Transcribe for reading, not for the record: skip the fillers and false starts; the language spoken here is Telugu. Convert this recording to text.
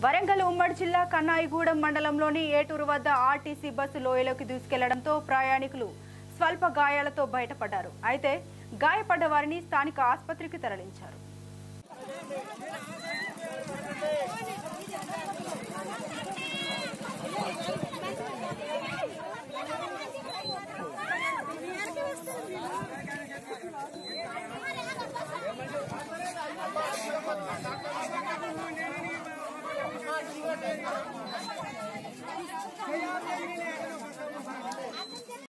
వరంగల్ ఉమ్మడి జిల్లా కన్నాయిగూడెం మండలంలోని ఏటూరు వద్ద ఆర్టీసీ బస్సు లోయలోకి దూసుకెళ్లడంతో ప్రయాణికులు స్వల్ప గాయాలతో బయటపడ్డారు. అయితే గాయపడ్డ వారిని స్థానిక ఆసుపత్రికి తరలించారు.